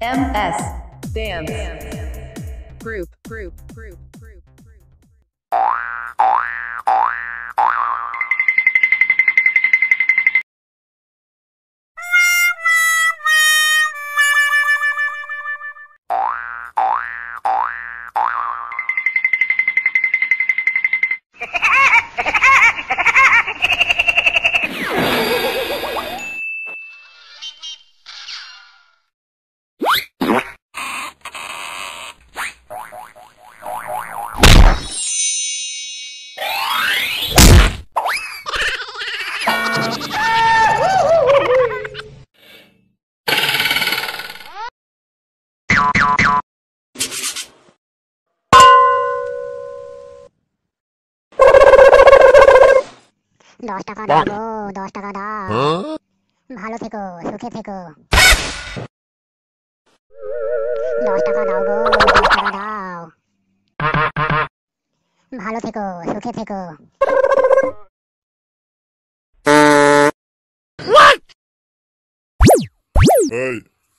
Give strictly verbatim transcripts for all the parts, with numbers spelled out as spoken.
M S Dance Group Group Group Group Group দশ টাকা দাও গো, দশ টাকা দাও। ভালো থেকো, সুখে থেকো। দশ টাকা দাও গো, দশ টাকা দাও। ভালো থেকো, সুখে থেকো। Hey.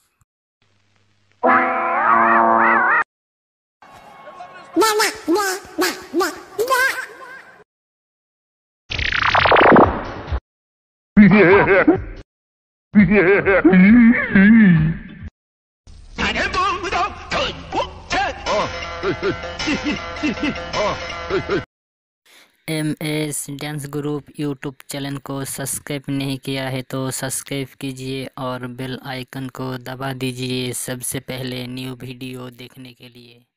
না না না না না না। M S dance group YouTube channel को सब्सक्राइब नहीं किया है तो सब्सक्राइब कीजिए और बेल आइकन को दबा दीजिए सबसे पहले न्यू वीडियो देखने के लिए।